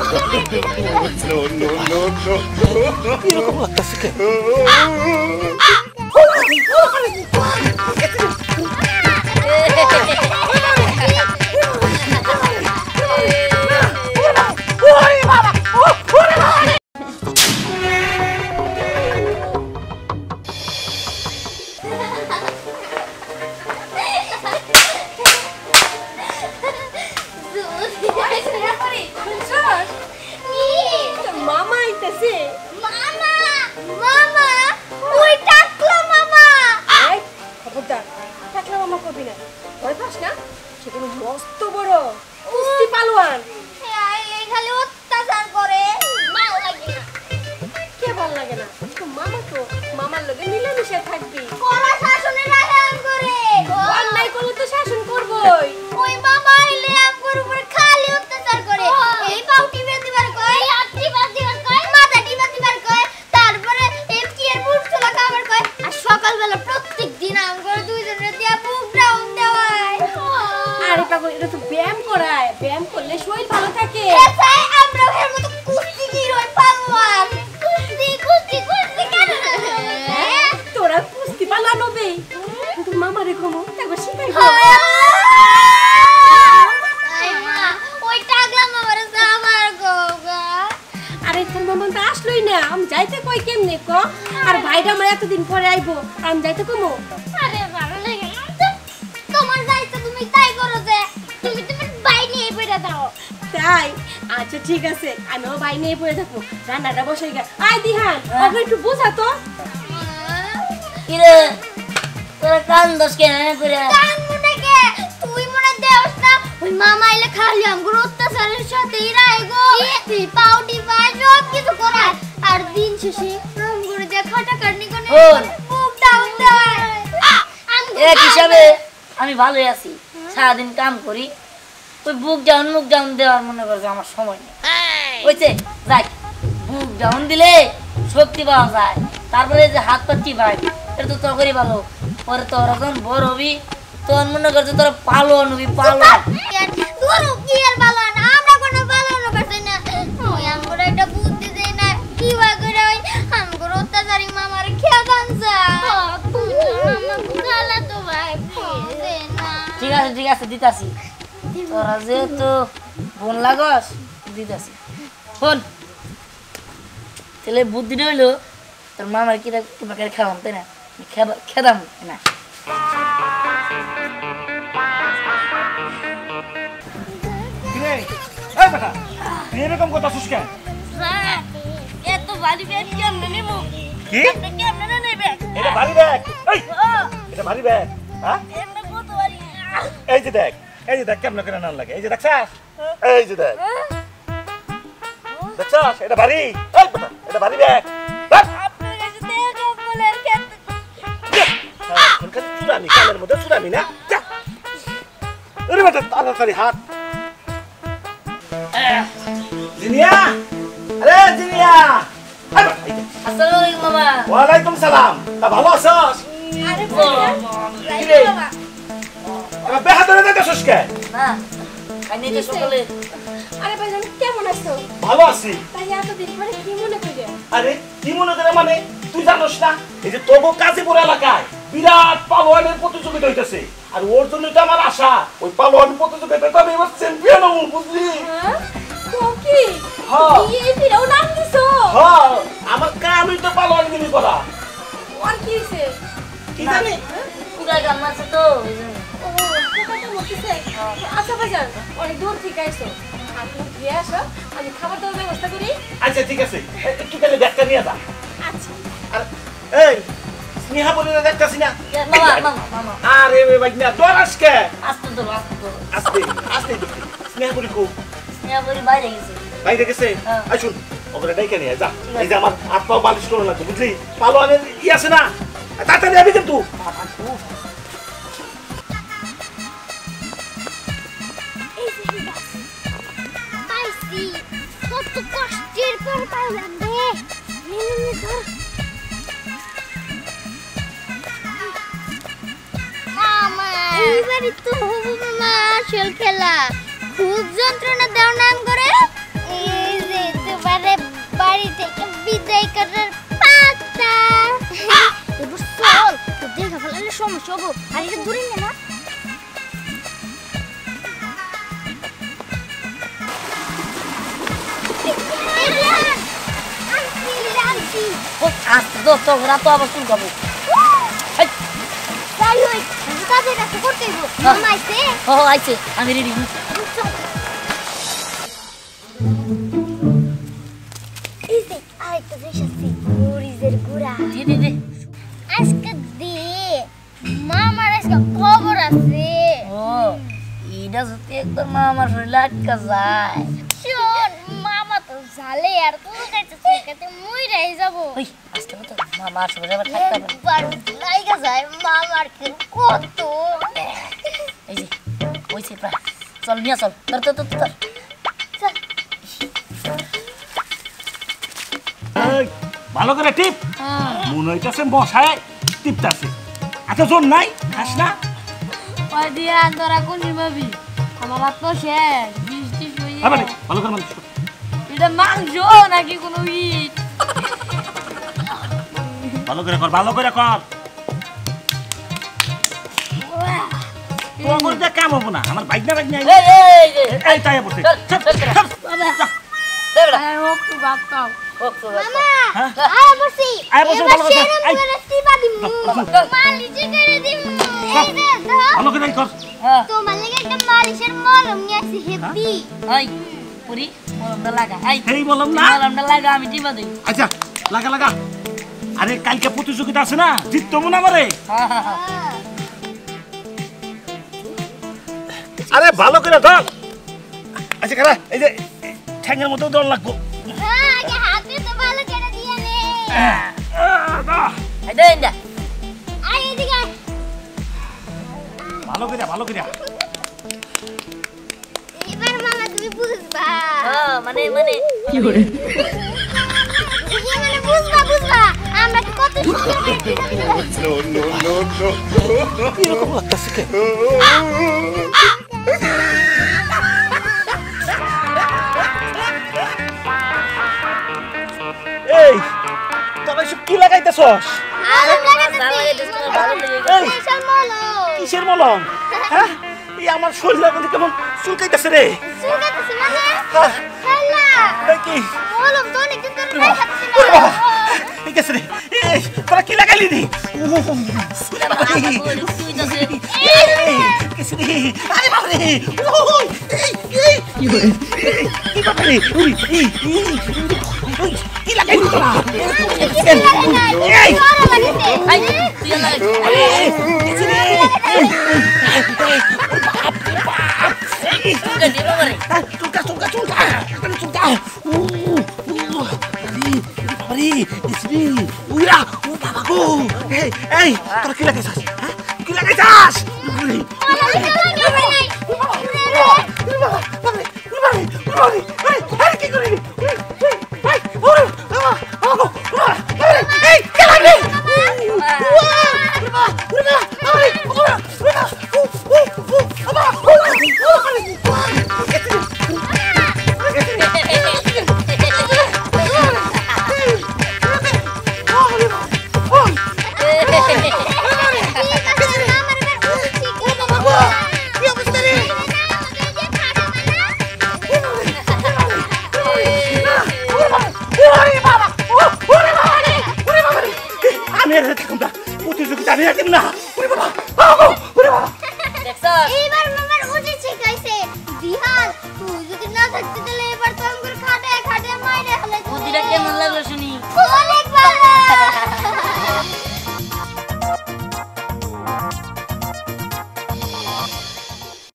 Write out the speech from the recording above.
এরকম লাগতেছে কেন? ঠিক আছে আমিও ভাই নিয়ে পড়ে থাকবো রান্নাটা বসাই গা আই দিহান ওকে একটু বুঝা তো কি রে তোরা কান দোষ কেন করে কান মুনে কে তুই মনে দেওস না ওই মামা আইলে খালি আমগুলো অত্যাচারের সাথেই রাইগো তুই পাউডি বাই সব কিছু করায় আর দিন শেষে আমগুলো যে খাটা কাটনি কোনে বুক ডাউন দেয় এক হিসাবে আমি ভালোই আছি সারাদিন কাম করি ওই বুক ডাউন দেওয়ার মনে করছে আমার সময় নেই ওইছে যাই বুক ডাউন দিলে শক্তি পাওয়া যায় তারপরে যে হাত পা টিপাই এটা তো তরকারি ভালো পরে তোরা যখন বড় হবি তখন মনে করছে তোরা পালোয়ান হবি পালোয়ান তোর কি আর পালোয়ান আমরা কোনো পালোয়ান করছি না ওই আমরা একটা বুদ্ধি দেই না কি বা করে ওই আমগো অত্যাচারী মামার খেয়া বানসা তুই আমাকে গালা তো ভাই দে না ঠিক আছে দিতাছি তোরা যে তো বোন লাগস দিতাছি ফোন তাহলে বুদ্ধিটা হইলো তোর মামার কিরা তোমাকে খাওয়াম তাই না খেদাম না এরকম কথা শুষ্কা এত ভারী ব্যাগ কেমনে নেবো কি কেমনে নেবে এটা ভারী ব্যাগ এটা ভারী ব্যাগ হ্যাঁ এই যে দেখ কেমন করে নাম লাগে এই যে দেখছাস এই যে দেখছাস এটা ভারী এটা ভারী ব্যাগ আপনার কাছে দেখা বলের ক্ষেত্রে চুরামি কানের মধ্যে চুরামি না তাড়াতাড়ি হাত জিনিয়া আরে জিনিয়া আসসালামু আলাইকুম মামা ওয়ালাইকুম সালাম তা ভালো আছস আরে বাবা এবার বেহাদরে দেখছস কে না খাইনি তো সকালে আরে ভাইজান কেমন আছো ভালো আছি তাই এতদিন পরে কি মনে করে আরে কি মনে করে মানে তুই জানোস না এই যে তোগো কাজীপুর এলাকায় বিরাট পালোয়ানের প্রতিযোগিতা হইতেছে আর ওর জন্য তো আমার আশা ওই পালোয়ান প্রতিযোগিতাতে আমি এবার চ্যাম্পিয়ন হব বুঝলি কি হ্যাঁ এই ভিডিও নাম দিছো হ্যাঁ আমার কামই তো পালোয়ানগিরি করা আর কি হইছে কি জানি পুরা গান আছে তো আচ্ছা ভাইজান অনেক দূর থেকে আইছো আপনি দিয়ে আসো আমি খাবার দাবার ব্যবস্থা করি আচ্ছা ঠিক আছে একটু গেলে ব্যাগটা নিয়ে যা আচ্ছা আর এই স্নেহা বলে দেখতাছি না মামা আরে ভাই না তোর আজকে আস্তে তো আস্তে স্নেহা বলি কো স্নেহা বলি বাইরে গেছে বাইরে গেছে আসুন ওখানে ডাইকে নিয়ে যা এই যে আমার হাত পা বালিশ করে না বুঝলি পালোয়ানের ই আছে না তাড়াতাড়ি যাবি কিন্তু পাইছি কত কষ্টের পর পাইলাম রে মামা এইবারই তো হবো মামা আসল খেলা খুব যন্ত্রণা দাও নাম করে এই সমস্যা গো আর এটা দূরে নে না আস্তে তো তো ওরা তো আবার চুল খাবো তাই ওই কাজে কাছে করতে গো মামা আইছে ও আইছে আমি রেডি এই যে আরেকটা জিনিস আছে মরিচের গুঁড়া দে আজকে দে মামার আজকে খবর আছে ও এটা যদি একবার মা আমার শরীরে আটকা যায় শোন মামা তো জালে আর তুই কাছে মইরাই যাব ওই আস্তে তো মামা শরীরে আবার থাকতে পারে একবার লাইগা যায় মামার কি কত এই যে ওইছে প্রায় চল নিয়ে চল তোর চল এই, ভালো করে টিপ মনে হইতাছে মশায় টিপতাছে এত জোর নাই খাস না ওই দিয়া তোরা কোন নিমাবি আমার হাত তো শেষ বৃষ্টি শুয়ে আবার ভালো করে মানুষ এটা মাংস নাকি কোনো ইট ভালো করে কর তোর মধ্যে কাম হবো না আমার বাইক না এই তাই বসে একটু ভাত খাও মামা হ্যাঁ? আয় বসি ভালো করে এই, টিপা দিমু মালিশে করে দিমু এই দে ভালো করে কর হ্যাঁ তোমার লাগে একটা মালিশের মলম নিয়ে আসি হেভি ওই পুরি মলমটা লাগা এই বললাম না মলমটা লাগা আমি টিপা দিই আচ্ছা লাগা আরে কালকে প্রতিযোগিতা আছে না জিততো মনে আমারে আরে ভালো করে ধর আচ্ছা খারা এই যে ঠ্যাঙের মতো দৌড় লাগবো হ্যাঁ আগে হাতে তো ভালো করে দিয়ে নে এই দে ইন্দা আয় এদিকে ভালো করে এবার মামা তুমি বুঝবা মানে কি মানে বুঝবা আমরা কি কত এরকম লাগতেছে কে এই তোরা সব কি লাগাইতেছস আলম লাগাতেছি ভালো লেগে এই স্পেশাল মলম কিসের মলম হ্যাঁ এই আমার শরীরের মধ্যে কেমন চুলকাইতেছে রে সুগাতেছি মানে হ্যাঁ, হেলা এই কি মলম তো অনেক দিন ধরে লাগাচ্ছি ওরে বাবা, না এই গেছে রে এই তোরা কি লাগাইলি রে গেছে রে আরে বাবা রে কি বাবা রে কি লাগাইলি তোরা এই তুই লাগা গেছে রে চুলকা আরে ইসবি উয়া ও বাবা গো এই তোরা কি লাগাইছাস হ্যাঁ কি লাগাইছাস কি করলি প্রতিযোগিতা আমি একদিন না দেখছ এইবার